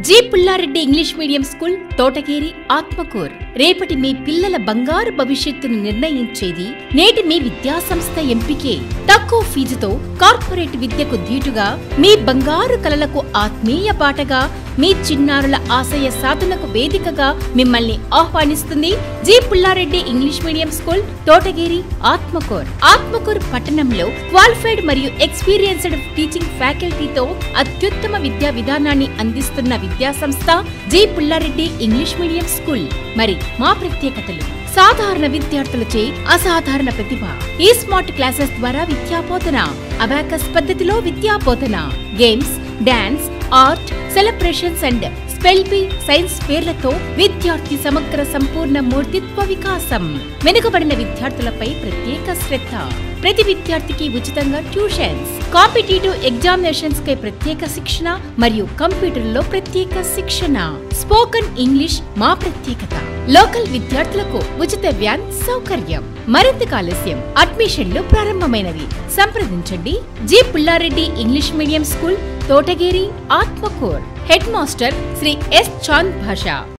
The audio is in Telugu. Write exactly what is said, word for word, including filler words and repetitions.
G Pullareddy English medium school Thotagiri Atmakur రేపటి మీ పిల్లల బంగారు భవిష్యత్తును నిర్ణయించేది నేటి మీ విద్యాసంస్థ ఎంపికే. తక్కువ ఫీజుతో కార్పొరేట్ విద్యకు ధీటుగా మీ బంగారు కలలకు ఆత్మీయ బాటగా మీ చిన్నారుల ఆశయ సాధనకు వేదికగా మిమ్మల్ని ఆహ్వానిస్తుంది G Pullareddy English medium school Thotagiri Atmakur. Atmakur పట్టణంలో క్వాలిఫైడ్ మరియు ఎక్స్పీరియన్స్డ్ టీచింగ్ ఫ్యాకల్టీతో అత్యుత్తమ విద్యా విధానాన్ని అందిస్తున్న విద్యాసంస్థ G Pullareddy English medium school. మరి మా ప్రత్యేకతలు: సాధారణ విద్యార్థులచే అసాధారణ ప్రతిభ, ఈ స్మార్ట్ క్లాసెస్ ద్వారా విద్యాబోధన, అబాకస్ పద్ధతిలో విద్యాబోధన, games, dance, art, celebrations and spell bee science ఫేర్లతో విద్యార్థి సమగ్ర సంపూర్ణ మూర్తిత్వ వికాసం. వెనుకబడిన విద్యార్థులపై ప్రత్యేక శ్రద్ధ, ప్రతి విద్యార్థికి ఉచితంగా ట్యూషన్స్, కాంపిటేటివ్ ఎగ్జామినేషన్స్ కై ప్రత్యేక శిక్షణ మరియు కంప్యూటర్లో ప్రత్యేక శిక్షణ. స్పోకన్ ఇంగ్లీష్ మా ప్రత్యేకత. లోకల్ విద్యార్థులకు ఉచిత వ్యాన్ సౌకర్యం. మరింత ఆలస్యం అడ్మిషన్లు ప్రారంభమైనవి. సంప్రదించండి G Pullareddy English medium school Thotagiri Atmakur. Head master Shri S Chand భాషా.